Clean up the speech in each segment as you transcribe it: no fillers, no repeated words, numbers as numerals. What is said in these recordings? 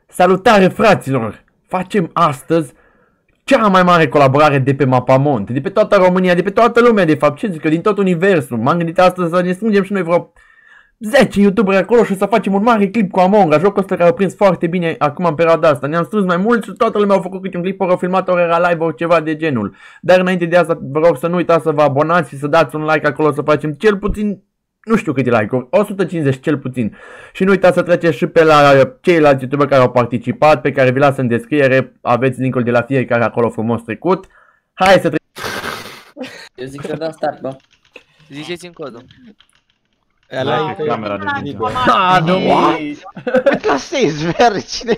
Salutare, fraților! Facem astăzi cea mai mare colaborare de pe Mapamont, de pe toată România, de pe toată lumea, de fapt, ce zic eu, din tot universul. M-am gândit astăzi să ne strângem și noi vreo 10 youtuberi acolo și să facem un mare clip cu Among Us, jocul ăsta care a prins foarte bine acum în perioada asta. Ne-am strâns mai mult și toată lumea a făcut câte un clip, ori au filmat, ori era live, ori ceva de genul. Dar înainte de asta, vă rog să nu uitați să vă abonați și să dați un like acolo, să facem cel puțin, nu știu câte like-uri, 150 cel puțin. Și nu uitați să treceți și pe la ceilalți youtuberi care au participat, pe care vi las în descriere, aveți linkul de la fiecare acolo frumos trecut. Hai să trecem. Eu zic să dăm start, bă. Ziceți-mi codul. Ăla e camera de video. Ha, domnule! Clasezi, verde, cine?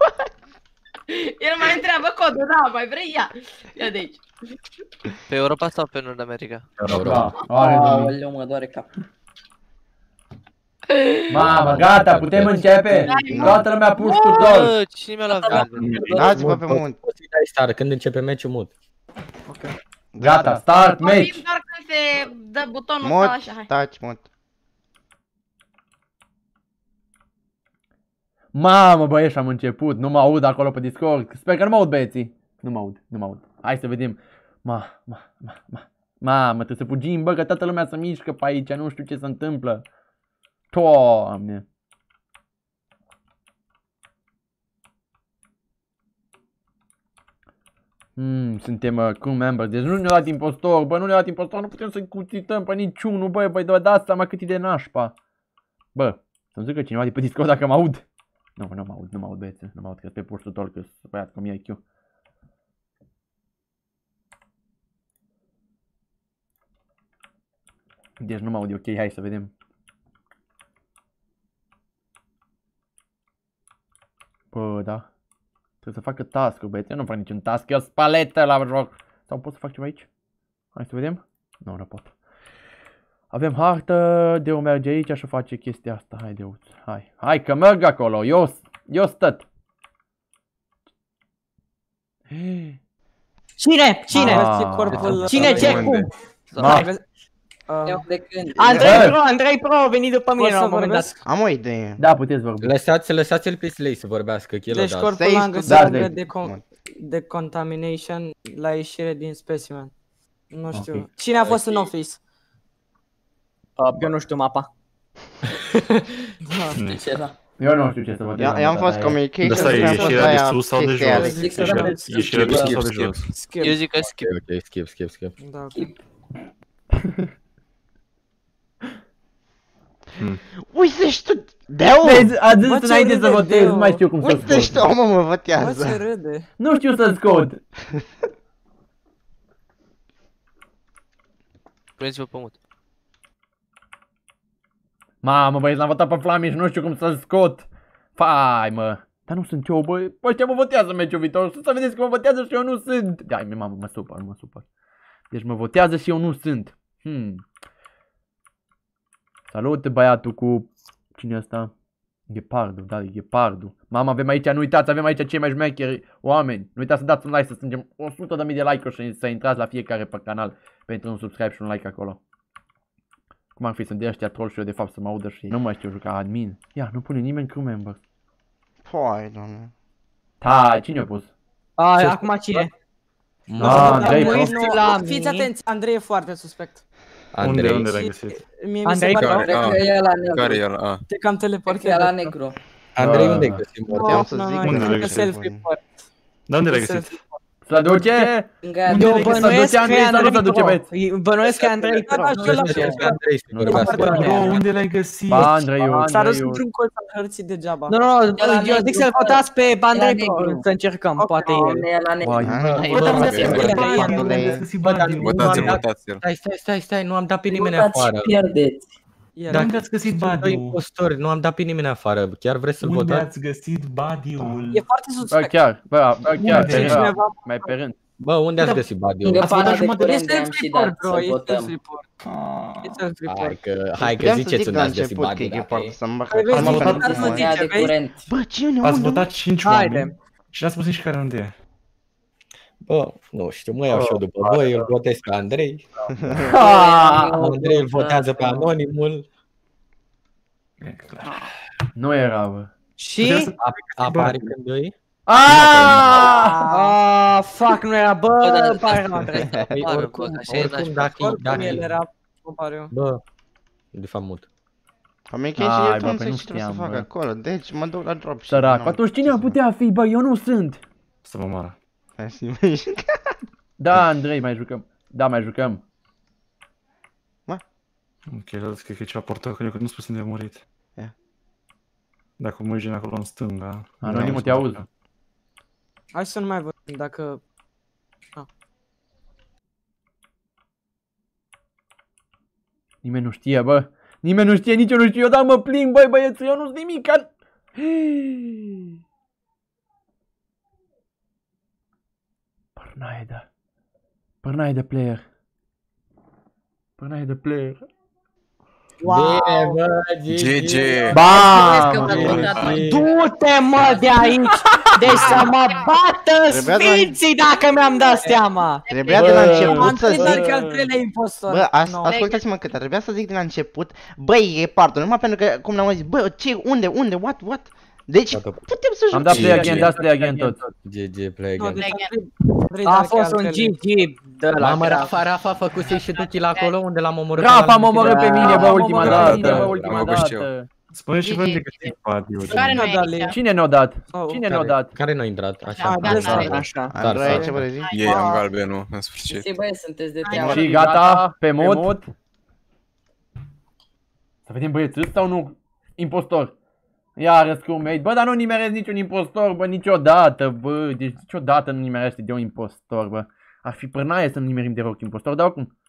El mai întreabă codul, da, mai vrei ia. Ia de aici. Pe Europa sau pe Nord America? Da, Aoleu, mă doare cap. Mamă, gata, putem începe? Toată lumea push cu dol. Bă, cine mi-a luat verde? Dați-vă pe mult. Poți să dai start când începe meciul mut. Gata, start, match! Vorbim doar când se dă butonul ăsta Mut, așa, hai. taci, mut. Mamă, băieți, am început, nu mă aud acolo pe Discord. Sper că nu mă aud, băieții. Nu mă aud, nu mă aud. Hai să vedem. Mamă, trebuie să fugim, bă, că toată lumea se mișcă pe aici, nu știu ce se întâmplă. Doamne. Suntem crew members, deci nu ne-a dat impostor, bă, nu ne-a dat impostor, nu putem să-i cuțităm pe niciunul, bă, băi, vă dați seama cât e de nașpa. Bă, să-mi zică cineva de pe Discord dacă mă aud. Nu, nu mă aud, băieți, nu mă aud, că pe push tutorial, că sunt băiat cu mie IQ. Deci nu mă aud, ok, hai să vedem. Bă, da. Trebuie să facă task-uri, băieți, eu nu fac niciun task, eu spaletă la joc. Sau pot să fac ceva aici? Hai să vedem. Nu, nu pot. Avem hartă, Deu merge aici și face chestia asta, hai Deu, hai. Hai că merg acolo, eu stăt. Cine? Cine ce cum? Andrei Pro a venit după mine la un moment dat. Am o idee. Da, puteți vorbi. Lăsați-l pe Slay să vorbească, că el Deci o corpul l-am găsit de contamination la ieșire din specimen. Nu știu. Cine a fost în office? Eu nu știu mapa. De ce da? Eu nu știu ce să vă zic. Eu am fost communication. Asta e ieșirea de sus sau de jos? Ieșirea de sus sau de jos? Eu zic că skip. Ok, skip. Da, Uite-și tu, Deu! Ați zis înainte să votez, nu mai știu cum să Uite-și tu, omă, mă Bă, ce votează. râde. Nu știu să scot. Puneți-vă pe mut. Mamă, băieți, l-am votat pe Flami și nu știu cum să-l scot. Fai, mă. Dar nu sunt eu, băi. Păi ăștia mă votează meciul viitor. Să vedeți că mă votează și eu nu sunt. Hai, mamă, mă supăr. Deci mă votează și eu nu sunt. Salut, băiatul cu... Cine e ăsta? Ghepardu, da, Ghepardu. Mamă, avem aici, nu uitați, avem aici cei mai șmecheri oameni. Nu uitați să dați un like, să strângem 100.000 de like-uri și să intrați la fiecare pe canal pentru un subscribe și un like acolo. Cum ar fi să de ăștia troll și eu de fapt să mă audă și nu mai știu juca admin. Ia, nu pune nimeni crew members. Păi, doamne. Ta, cine a pus? Acum cine? Andrei, Fiți atenți, Andrei e foarte suspect. Unde l-ai găsit? Mie mi se pare Cred că e la negru. Care e ăla? te cam Cred că e teleportează. la negru. Andrei, unde ai găsit mort? Puteam să zic Unde l-ai că găsit? Self-report. Dar unde l-ai găsit? să duce? Eu bănuiesc că e Andrei să duce, Pro. băieți? Bănuiesc că e Andrei Pro. Andrei să vorbească. Unde l-ai găsit? S-a dus într-un colț al hărții degeaba. Nu, eu zic să-l votați pe Andrei Pro. Să încercăm, poate el. E la negru. Stai, nu am dat pe nimeni afară. Pierdeți. Dar unde ați găsit body-ul? Impostori, nu am dat pe nimeni afară. Chiar vreți să-l votați? Unde ați găsit body-ul? E foarte suspect. Bă, chiar, mai pe rând. Bă, unde ați găsit body-ul? Lângă pana de curent Este am și dat să votăm. Hai că ziceți unde ați găsit body-ul. Bă, cine? Ați votat 5 oameni și n-ați spus nici care unde e. Bă, nu știu, mă iau și eu după voi, îl votez pe Andrei. Andrei îl votează pe anonimul. Nu era, bă. Și? Apare când îi? Ah, fuck, nu era, bă, da, pare rău, Andrei. Oricum, dacă El era, nu pare eu. bă, de fapt mult. Communication Ai, eu bă, nu păi știu nu ce trebuie să știam, fac bă. acolo, deci mă duc la drop. Sărac, atunci cine ar putea fi, bă? Eu nu sunt. Să vă moară. Da, Andrei, mai jucăm. Da, mai jucăm. Ok, cred că e ceva portocaliu, că nu spus unde a murit. Ia. Dacă mă uiți acolo în stânga. Anonimul, te auzi. Hai să nu mai vorbim, dacă... Nimeni nu știe, bă. Nimeni nu știe, nici eu nu știu. Eu dar mă plimb, băi, băieți, eu nu-s nimic. Părnaida. Părnaida player. Părnaida player. Bine, bă, GG. Bam! Du-te, mă, de aici! Deci să mă bată sfinții dacă mi-am dat seama! Trebuia de la început Am să înțeles zic... că al treilea impostor. Bă, No. ascultați-mă câte, trebuia să zic de la început, băi, e pardon, numai pentru că, cum l-am zis, bă, ce, unde, what? Deci, putem să Am dat jucăm. play again, dați play again tot. GG, play No, again. deci Again. a fost un GG de la Mamă, grav. Rafa făcuse și tu la acolo unde l-am omorât. Rafa m-a omorât pe mine, bă, Da, ultima m-a dată, omorât pe bă, mine, ultima am văzut și eu. dată. Spune și GG. voi de cât Padio. Care nu Da, e aici? Cine ne-a dat? Oh, Cine ne-a dat? Care n-a intrat? Așa. Da, da, așa. Andrei, ce vrei zi? Ei, am galbenul, în sfârșit. Ce băie sunteți de Hai, treabă? Și gata, pe mod. Să vedem băieți, ăsta sau nu? Impostor. Iară scumei. Bă, dar nu nimeresc niciun impostor, bă, niciodată, bă. Deci niciodată nu nimerește de un impostor, bă. Ar fi părnaie să nu nimerim de roc impostor, dar oricum.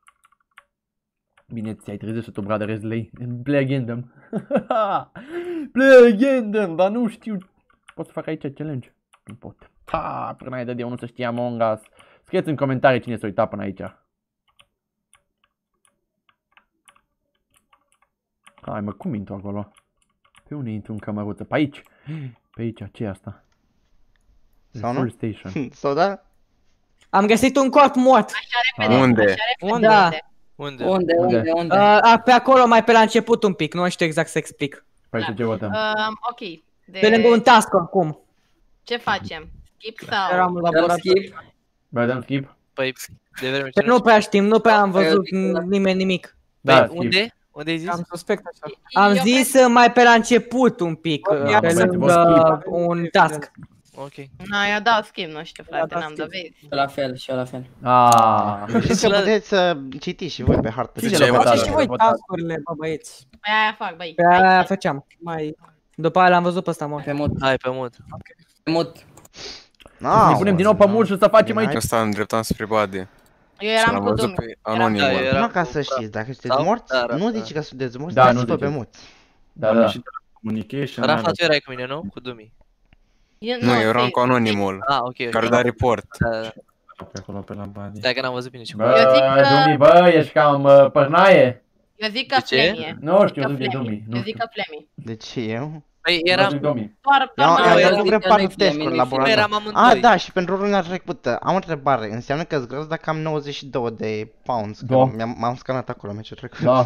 Bine, ți-ai trezit tu, brother, Slay. Play again, dăm. Play again, dăm, dar nu știu. Pot să fac aici challenge? Nu pot. Ha, părnaie de nu să știe Among Us. Scrieți în comentarii cine s-a uitat până aici. Hai mă, cum intru acolo? Pe unde intru în cămăruță? Pe aici? Pe aici, ce e asta? Sau nu? Full station. Sau da? Am găsit un corp mort. Unde? Unde? Unde? Unde? Pe acolo, mai pe la început un pic, nu știu exact să explic. Păi să ce votăm? Ok. Pe lângă un task oricum. Ce facem? Skip sau? Eram în Dăm laborator. skip. Bă, dăm skip? Păi, de vreme ce Păi nu prea știm, nu prea am văzut nimeni nimic. Da, Păi, skip. unde? Unde ai zis? Am suspect așa. Am zis mai pe la început un pic, pe lângă un task. Ok. Na, eu dau skip, nu știu, frate, n-am dat vezi. La fel, și eu la fel. Știți că puteți să citiți și voi pe hartă. De ce ai votat? Faceți și voi task-urile, bă, băieți. Păi aia fac, băi. Pe aia făceam. După aia l-am văzut pe ăsta mort. Pe mut, Hai, pe mod. pe mut. Să ne punem din nou pe mult și să facem aici. Ăsta îndreptam spre body. Eu eram cu văzut Dumi. pe anonimul. Da, era- Nu ca să știți, dacă sunteți Sau? morți, Da, nu da. zici că sunteți morți, Da, nu dați-vă pe ziceți. mut. Da, da. Și de la communication. Rafa, tu erai cu mine, nu? Cu Dumi. Nu, eu eram cu anonimul. Ah, ok, Care ok. da report. Da, da, da. Pe acolo, pe la body. Stai că n-am văzut bine ce Bă, Eu zic că- Dumi, bă, ești cam părnaie. Eu zic că De ce? Flemi e. Nu știu, Că zic de Flemi. Dumi. Nu Eu zic știu. că Flemi. De ce eu? Păi Eu eram, zic Dumi. Doar Eu am eu dat zic vreo că 4 nu-i testuri Flemi, în nu-i laborator. eram amândoi. Ah, da, și pentru runa trecută am o întrebare. Înseamnă că-s gros dacă am 92 de pounds, că Da. m-am scanat acolo meciul trecut. Da.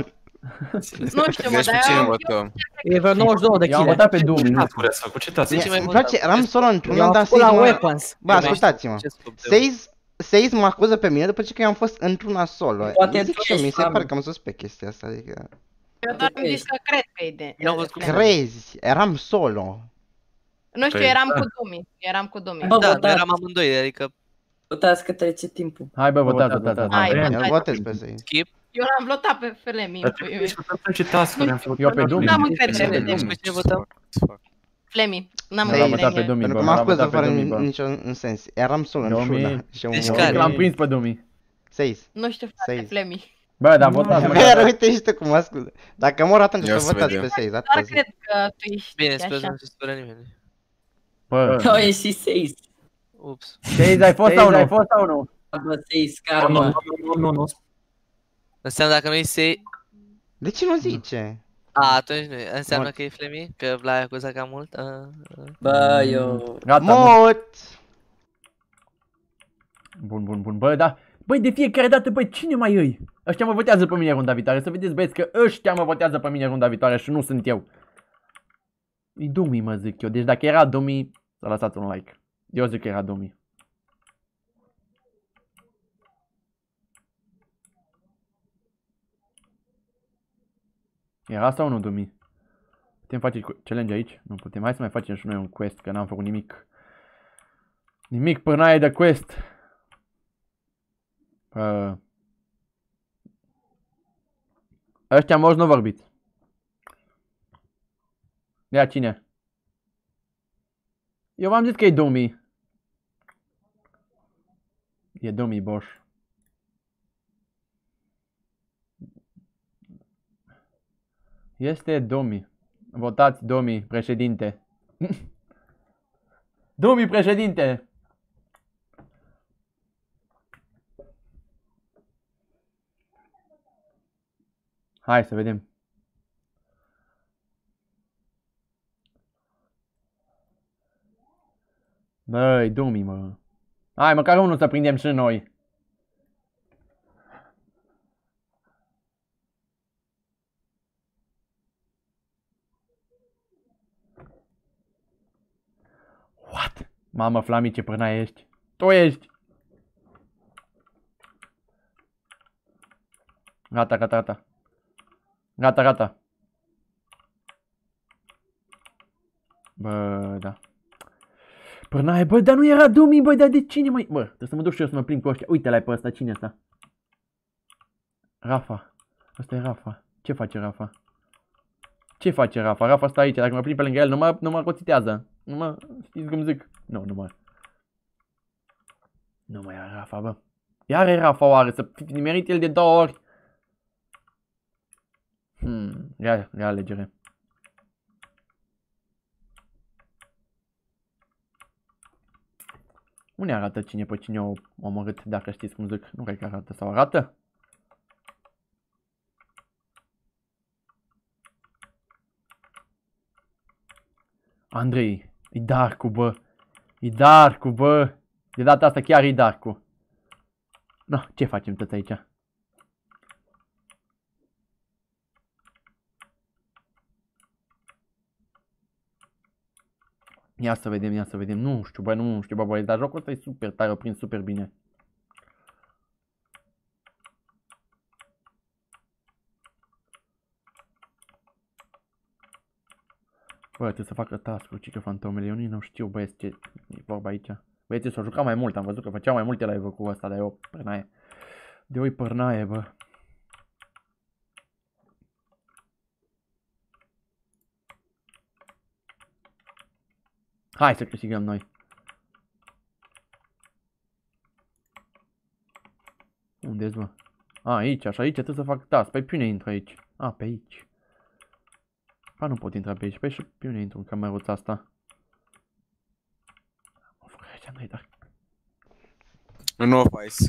Nu știu, mă, Deci pe dar cine eu... votăm? E vreo 92 de Eu am kg. votat pe Dumi, nu știu. Vreți să făcut ce Îmi place, eram solo Eu într-una, am dar făcut la Seiz mă... weapons. Bă, ascultați-mă. Ce scop de- Seiz mă acuză pe mine după ce că eu am fost într-una solo. Poate Zic tu și eu, mi ești se pare fan. că am suspect chestia asta, adică... Eu doar am zis că cred că e de... Eu am văzut cum- Crezi, eram solo. Nu știu, Păi, eram cu Dumi. Eram cu Dumi. Bă, Da, noi votați, eram amândoi, adică votați că trece timpul. Hai bă, votați, votați. Hai, Andrei, votați. Eu votez pe Seiz. skip. Eu l-am votat pe Flemi. Dar trebuie să facem ce task-uri am făcut. Eu pe Dumi. N-am încredere, Deci deci pe cine votăm? Flemi. N-am Seiz. L-am votat încredere pe în el. Dumi, Pentru bă. că mă L-am acuză votat pe fără Dumi, bă. niciun sens. Eram solo Dumi. într-una. Și Deci Eu care? zic că l-am prins pe Dumi. Seiz. Nu știu, frate, Seiz. Flemi. Bă, dar votați, mă. Iar uite și tu cum mă ascultă. Dacă mor atunci Ia să să votați vedem. pe Seiz, Doar atât zic. cred că tu ești Bine, sper să așa. nu se supere nimeni. Bă, Au ieșit 6. Ups. Seiz, ai fost sau nu? Ai fost sau nu? Bă, 6, karma. Nu. Înseamnă dacă nu-i se... De ce nu zice? A, atunci nu înseamnă Mort. că e Flemi? Că l-ai acuzat cam mult? Bă, eu... Gata. Mot! Bun. Bă, da. Băi, de fiecare dată, băi, cine mai îi? Ăștia mă votează pe mine runda viitoare. Să vedeți, băieți, că ăștia mă votează pe mine runda viitoare și nu sunt eu. E Dumi, mă zic eu. Deci dacă era Dumi, să lăsați un like. Eu zic că era Dumi. Era sau nu Dumi? Putem face challenge aici? Nu putem. Hai să mai facem și noi un quest, că n-am făcut nimic. Nimic până aia de quest. Ăștia moși nu vorbiți. Ia cine? Eu v-am zis că e Dumi. E Dumi Boș. Este Dumi. Votați Dumi, președinte. Dumi, președinte! Hai să vedem. Băi, Dumi, mă. Hai, măcar unul să prindem și noi. What? Mamă, Flami, ce până ești. Tu ești. Gata, gata, gata. Gata, gata. Bă, da. Până bă, dar nu era Dumi, bă, dar de cine mai... Bă, trebuie să mă duc și eu să mă plimb cu ăștia. Uite-l-ai pe ăsta, cine ăsta? Rafa. Ăsta e Rafa. Ce face Rafa? Ce face Rafa? Rafa stă aici, dacă mă plimb pe lângă el, nu mă coțitează. Nu mă... Știți cum zic? Nu, nu mă... Nu mai era Rafa, bă. Iar e Rafa oare, să nimerit el de 2 ori. Ia alegere. Unde arată cine pe cine o omorât, dacă știți cum zic? Nu cred că arată, sau arată? Andrei, e Darku, bă. E Darku, bă. De data asta chiar e Darku. No, ce facem toți aici? Ia să vedem, ia să vedem. Nu știu, bă, nu știu, bă, băieți, dar jocul ăsta e super tare, o prind super bine. Bă, trebuie să facă task-uri, cică fantomele, eu nu știu, băieți, ce e vorba aici. Băieții s-au jucat mai mult, am văzut că făceau mai multe live-uri cu ăsta, dar eu părnaie. De oi părnaie, bă. Hai să câștigăm noi. Unde-s, bă? A, aici, așa, aici trebuie să fac task. Păi pe unde intru aici? A, pe aici. Pa, nu pot intra pe aici. Păi și pe unde intru în cameruța asta? Mă fac aici, Andrei, dar... În Office.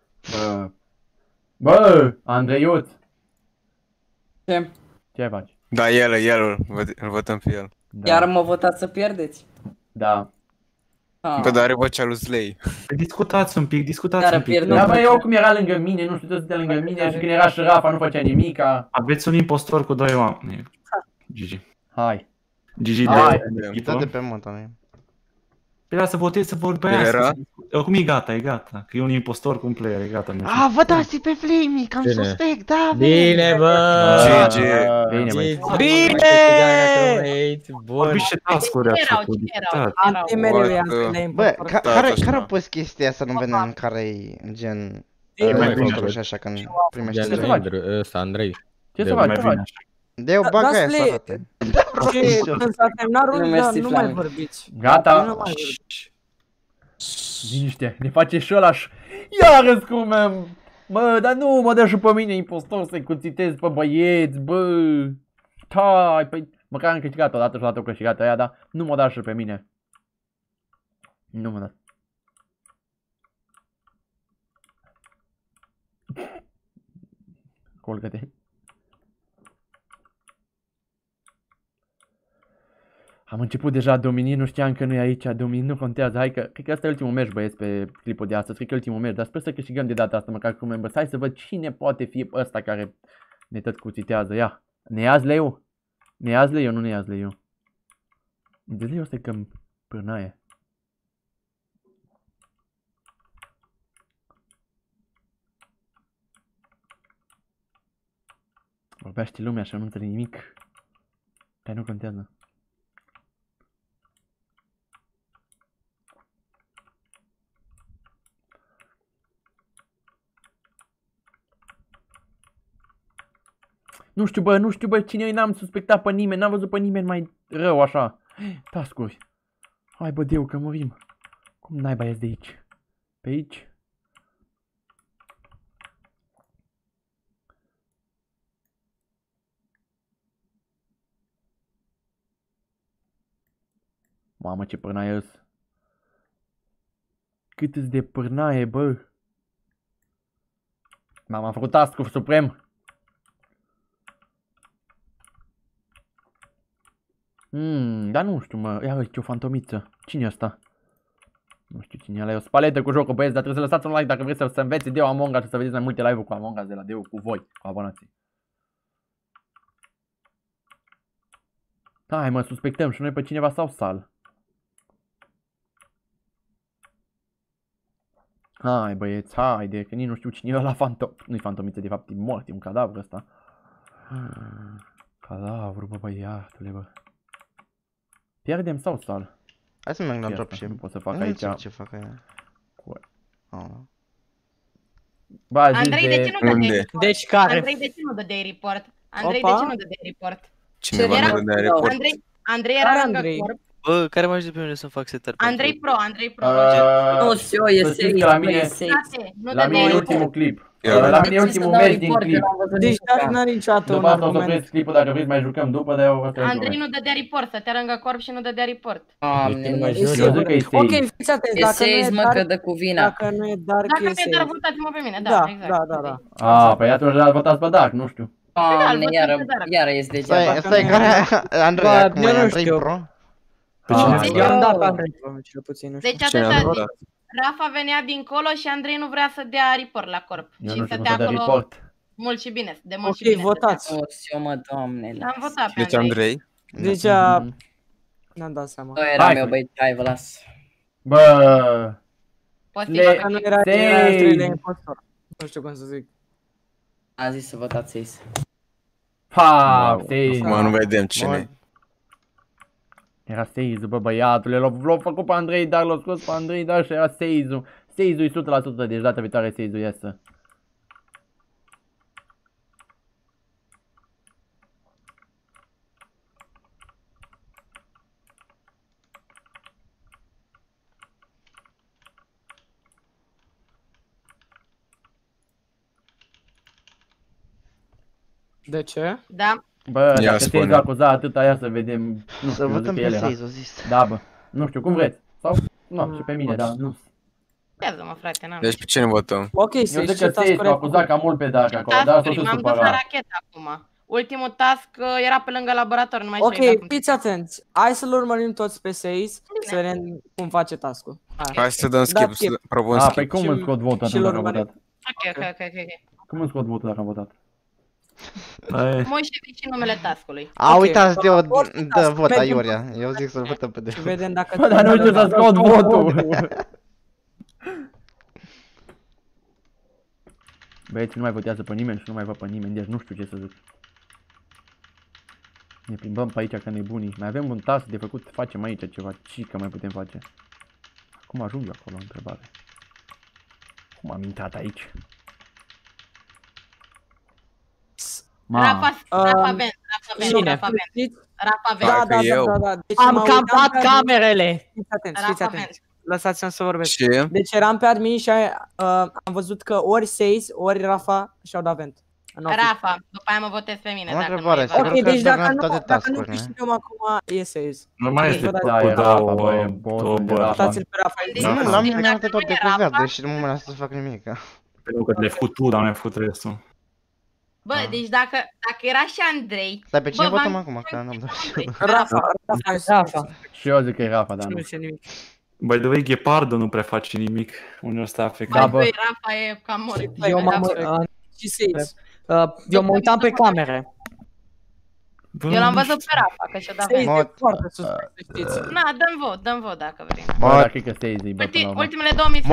Bă, Andreiuț! Ce? Ce faci? Da, el, îl votăm pe el. Da. Iar mă votați să pierdeți? Da. Bă, dar are vocea lui Slay. Discutați un pic, discutați Iar un pic. pierdem. Da, bă, eu cum era lângă mine, nu știu, tot stătea lângă mine și când era și Rafa nu făcea nimica. Aveți un impostor cu 2 oameni. Gigi. Hai. Gigi Hai. de Dă de pe mântă. Păi da, să votezi, să vorbească. Acum e gata, e gata. Că e un impostor cu un player, e gata. A, vă dați pe Flamey, că am Bine. suspect, da, Bine, bă! GG. Bine, băi. Bine! Bun. Vorbiți ce task-uri ați Erau, făcut. cine erau? discutați. Antimereu e Bă, de Bă, important. care a pus chestia asta, nu vedem care e gen... E mai bine. control și așa când primești Gen să faci? ăsta, Andrei. Ce să E faci? mai Ce bine faci? așa. Dă-o bagă aia să Dasle- arate. Și când s-a terminat Nu, runda, mersi, nu Flamey. mai vorbiți. Gata. Nu mai vorbiți. Liniște, ne face și ălași. Iarăs cum am... Bă, dar nu mă dă și pe mine impostor să-i cuțitez pe băieți, bă. Tai, păi, măcar am câștigat odată și odată au câștigat aia, dar nu mă da și pe mine. Nu mă da. Colgă-te. Am început deja Dominic, nu știam că nu e aici, Dominic, nu contează, hai că, cred că asta e ultimul meci, băieți, pe clipul de astăzi, cred că e ultimul meci, dar sper să câștigăm de data asta, măcar cu members, hai să văd cine poate fi ăsta care ne tot cuțitează, ia, ne iați leu? Ne iați leu, nu ne iați leu? Înțelegi asta că pârnaie. Vorbește lumea și nu înțeleg nimic. Dar nu contează. Nu știu, bă, cine e, n-am suspectat pe nimeni, n-am văzut pe nimeni mai rău așa. Task-uri. Hai, bă, Deu, că murim. Cum naiba ies de aici? Pe aici? Mamă, ce pârnaie îs. Cât-s de pârnaie, bă. Mamă, am făcut task-uri suprem. Dar nu știu, mă. Ia uite, o fantomiță. Cine e ăsta? Nu știu cine e ăla. E o spaletă cu jocul, băieți, dar trebuie să lăsați un like dacă vreți să înveți Deu Among Us și să vedeți mai multe live-uri cu Among Us de la Deu, cu voi, cu abonații. Hai, mă, suspectăm și noi pe cineva sau Sal. Hai, băieți, haide, că nici nu știu cine e ăla fantom. Nu-i fantomiță, de fapt, e mort, e un cadavru ăsta. Cadavru, bă, băiatule, bă. Pierdem sau Sal? Hai să merg la dropship. Nu pot să fac Nu aici. înțeleg ce fac aia. Ba, Andrei, de ce nu dă Unde? report? Deci care? Andrei, de ce nu dă de report? Andrei, de Opa. ce nu dă de report? Cineva nu dă de report. Andrei era lângă Andrei. corp. Bă, care mă ajute pe mine să fac setup? Andrei Pro. Nu știu, e să știți safe, că la nu mine- e safe. Nu La dă mine e de ultimul clip. Eu- La mine e ultimul match din clip. Deci n-ar niciodată un După asta o să argument. opresc clipul dacă vreți mai jucăm după, dar eu asta e Andrei ultimul nu dă de report, să te lângă corp și nu dă de report. Doamne, Nu nu mai e E match. joc. Eu zic că e sigur. Ok, safe. fiți atenți, E dacă nu e safe, mă, că dark, dă cu vina. dacă nu e dark, Dacă e mi-e dar, safe. votați-mă pe mine, Da, da, exact. da. Ah, păi atunci votați pe Dark, nu știu. Doamne, Păi da, iară, îl văd pe iară este degeaba. Stai, care Andrei, Bă, acum eu e nu Andrei știu. Pro? Pe cine Ah, ai Deci Eu am votat? dat Andrei, cel puțin, nu știu. Deci Cine a atâta, votat? Rafa venea dincolo și Andrei nu vrea să dea report la corp. Eu Și nu știu cum stătea să dă acolo report. mult și bine, de mult și Ok, bine. votați. O, eu mă, doamne, Am votat pe Deci Andrei. Andrei. Deja Mhm. ne-am dat seama. Nu eram Hai, eu, cu- băi, hai, vă las. Bă, Poți Le- fi Dacă nu era Safe. al treilea impostor. Nu știu cum să zic. Am zis să votați Ace. ha, Seizu. Acum nu vedem cine e. Era Seizu, bă, băiatule, l-au făcut pe Andrei, dar l-au scos pe Andrei, dar și era Seizu. Seizu e 100%, deci data viitoare Seizu iasă. De ce? Da. Bă, Ia dacă spune. Seizu acuza atâta, ia să vedem. Nu Să știu, eu zic votăm că pe el era. Seizu, zis. Da, bă. Nu știu, cum vreți. Sau, nu, și pe mine, da, nu. Ia-zi-mă, frate, n-am. Deci pe cine votăm? Ok, Eu să zic ce că Seizu a acuzat cam mult pe Dark acolo, dar Task-uri, s-o m-am dus la supăra. rachetă acum. Ultimul task era pe lângă laborator, nu mai știu Ok, exact. fiți atenți. Hai să-l urmărim toți pe Seiz, să vedem cum face task-ul. Hai. Hai să dăm Da, skip, skip. să propun A, skip. păi cum îmi scot votul și atunci lor dacă am urmărim. votat? Ok. Cum îmi scot votul dacă am votat? Hai. Moise și numele task-ului. A, Ok, uitați de o orice dă task, vot mergem aiurea. Eu zic să votăm pe Și de. vedem dacă... Bă, dar nu știu să scot votul. Băieți, nu mai votează pe nimeni și nu mai văd pe nimeni, deci nu știu ce să zic. Ne plimbăm pe aici ca nebunii. Mai avem un task de făcut, facem aici ceva. Ce că mai putem face? Cum ajung eu acolo, întrebare? Cum am intrat aici? Rafa Vent, Cine? Rafa Vent. Știți? Rafa Da, Vent. da. Deci Am mă cam uitam dat pe admin. camerele. Fiți atenți, Rafa fiți atenți. Vent. Lăsați-mi să vorbesc. Ce? Deci eram pe admin și am văzut că ori Seiz, ori Rafa și-au dat vent. În office. Rafa, după aia mă votez pe mine. O dacă nu întrebare, mai sigur văd. Ok, că deci ați dacă terminat nu, toate dacă nu task-urile. câștigăm acum, e Seiz. Nu mai este Da, cu e Rafa, bă, două, e bossul două de bărți. Rafa. Dați-l pe Rafa. Deci, Nu, dacă la mine nu mi-au dat e toate cu Rafa, verde și nu mă lasă să fac nimic. Pentru că le-ai făcut tu, dar nu ai făcut restul. Bă, deci dacă era și Andrei... Stai, pe cine bă, votăm v-am- acum? Că n-am dat. Rafa. Și eu zic că e Rafa, dar Nu nu. știu nimic. By the way, Ghepardo nu prea face nimic. Unde ăsta afectat. Da, Bă, bă. Rafa e cam mort. Eu m-am... Și Seiz. Eu mă uitam pe camere. Eu l-am văzut pe Rafa, că și-o dat Seize vent. e foarte suspect, să știți. Na, dăm vot dacă vrei. Bă, dar cred că Seize-i, bă, până la urmă. Ultimele două misiuni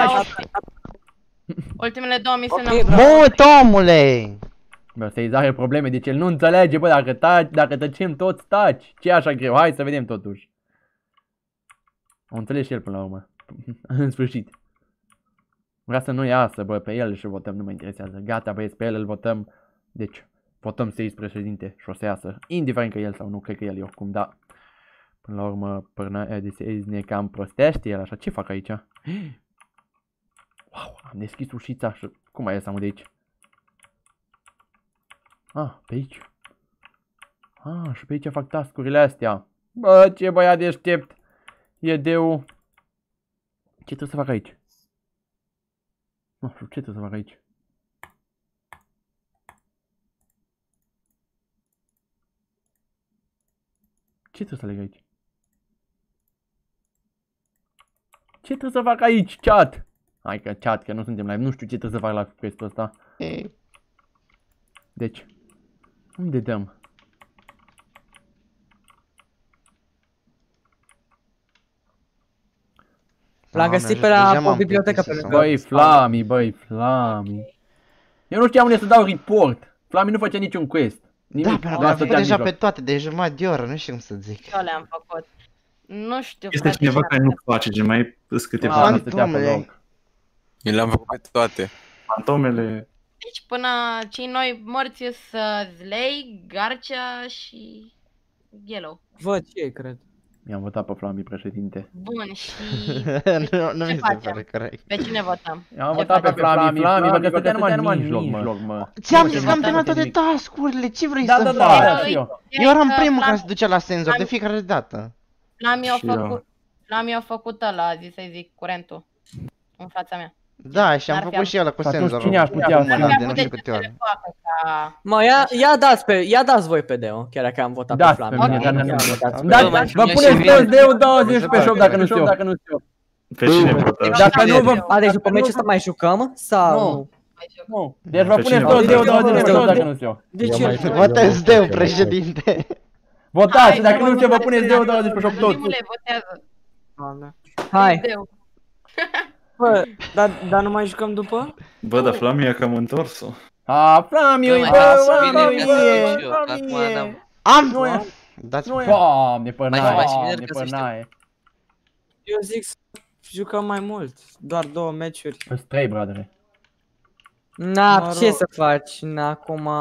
Ultimele două misiuni Mut, omule! Bă, Seize are probleme, deci el nu înțelege, bă, dacă tăcem toți taci. Ce e așa greu? Hai să vedem totuși. O înțeles și el până la urmă. În sfârșit. Vrea să nu iasă, bă, pe el și votăm, nu mă interesează. Gata, băieți, pe el îl votăm. Deci, votăm Seize președinte și o să iasă. Indiferent că el sau nu, cred că el e oricum, da. Până la urmă, de Seize ne cam prostește el așa. Ce fac aici? Wow, am deschis ușița și... Cum mai ies amul de aici? Ah, pe aici. Ah, și pe aici fac task-urile astea. Bă, ce băiat deștept. E deu. Ce trebuie să fac aici? Nu știu, ce trebuie să fac aici? Ce trebuie să leg aici? Ce trebuie să fac aici, chat? Hai că chat, că nu suntem live, nu știu ce trebuie să fac la quest-ul ăsta. Deci, unde dăm? L-am găsit pe la o bibliotecă pe lângă. Băi, Flami. Eu nu știam unde să dau report. Flami nu făcea niciun quest. Da, pentru că am făcut deja pe toate, de jumătate de oră, nu știu cum să zic. Eu le-am făcut. Nu știu. Este cineva care nu face, gen mai sunt câteva. Fantomele. Eu le-am făcut pe toate. Fantomele. Deci până cei noi morți să Zlei, Garcia și Yellow. Văd ce e, cred. I-am votat pe Flami președinte. Bun, și Nu mi se pare corect. pe cine votăm? I-am votat pe Flami, bă, că stătea numai în mijloc, mă. Ți-am zis că am terminat toate task-urile, ce vrei să fac? Da, Eu eram primul care se ducea la senzor de fiecare dată. Flami a făcut ăla, a zis să-i zic, curentul. În fața mea. Da, și am făcut și ăla cu senzorul. Cine aș putea să de nu știu câte ori. Mă, ia dați voi pe Deo, chiar dacă am votat pe Flami. Da, vă puneți toți Deo 20 pe shop dacă nu știu. Pe cine votați? Dacă nu vă... A, deci după meciul ăsta mai jucăm? Sau... Nu. Deci vă puneți toți Deo 20 pe shop dacă nu știu. De ce? Votez Deo, președinte. Votați, dacă nu știu, vă puneți Deo 20 pe shop toți. Votează. Hai. Bă, dar nu mai jucăm după? Bă, dar Flami a cam întors-o. A, Flamiu, Am! Dați mă. Doamne, părnaie. Eu zic să jucăm mai mult. Doar 2 meciuri. Îți 3, bradere. Na, ce să faci? Na, acum...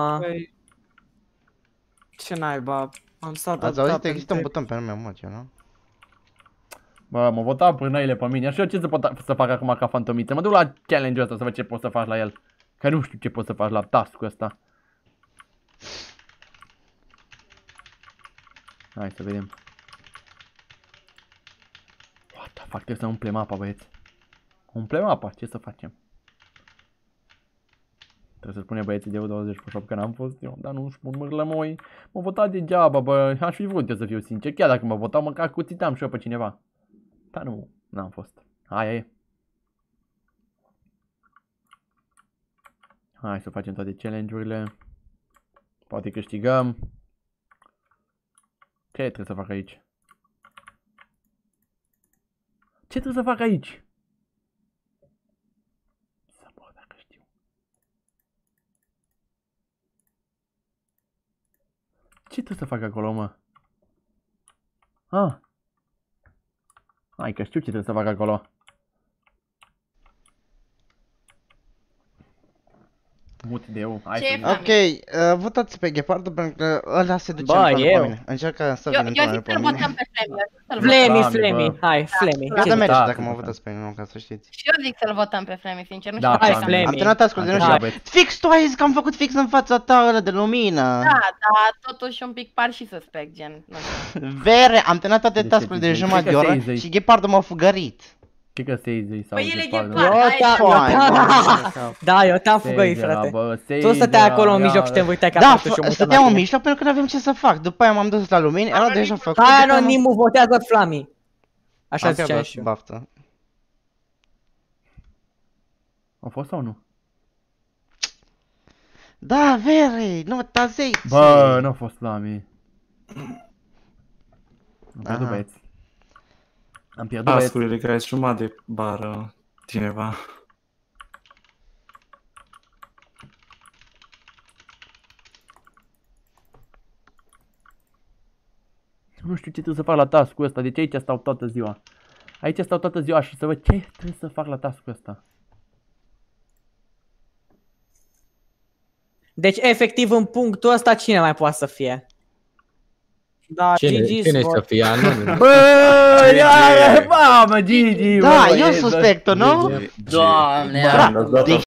Ce naiba? Am stat... Ați auzit? Există un buton pe nume emoție, nu? Bă, mă vota pânăile pe mine. Și eu ce să fac acum ca fantomiță? Mă duc la challenge-ul ăsta să văd ce poți să faci la el. Că nu știu ce poți să faci la task-ul ăsta. Hai să vedem. What the fuck, trebuie să umple mapa, băieți. Umple mapa, ce să facem? Trebuie să spune băieții de 20 pe shop că n-am fost eu, dar nu își pun mârlămoi. M-au votat degeaba, bă, aș fi vrut eu să fiu sincer. Chiar dacă mă votau, măcar cuțitam și eu pe cineva. Dar nu, n-am fost. Aia e. Hai să facem toate challenge-urile. Poate câștigăm. Ce trebuie să fac aici? Ce trebuie să fac aici? Să mor dacă știu. Ce trebuie să fac acolo, mă? Ah. Hai că știu ce trebuie să fac acolo. Mut de eu. Ok, votați pe Ghepardo pentru că ăla se duce în până pe mine. Încercă să vină Eu zic să votăm pe Flemi, hai, Flemi. Eu da merge dacă mă votați pe mine, ca să știți. Și eu zic să-l votăm pe Flemi, sincer, nu știu. Hai, Flemi. Am terminat task-ul de nu știu. Fix tu ai zis că am făcut fix în fața ta ăla de lumină. Da, dar totuși un pic par și suspect, gen. Vere, am terminat toate task-urile de jumătate de oră și Ghepardo m-a fugărit. Ce că Seize sau Păi el e Ghepardo? Da, eu te-am fugăit, frate. Tu stăteai acolo în mijloc și te uitai ca făcut și o stăteam în mijloc pentru că nu aveam ce să fac. După aia m-am dus la lumini, era deja făcut. Anonimul votează Flami. Așa ziceam și eu. Baftă. A fost sau nu? Da, vere, nota 10. Bă, n-a fost la mine. Am pierdut, Aha. băieți. Am pierdut, băieți. Ascurile care sunt jumătate de bară cineva. Nu știu ce trebuie să fac la task-ul ăsta, deci aici stau toată ziua. Aici stau toată ziua și să văd ce trebuie să fac la task-ul ăsta. Deci, efectiv, în punctul ăsta, cine mai poate să fie? Da, Gigi Cine să fie anonim? Bă, ia, mamă, Gigi! Da, bă, eu e, suspectul, nu? Doamne, Da, deci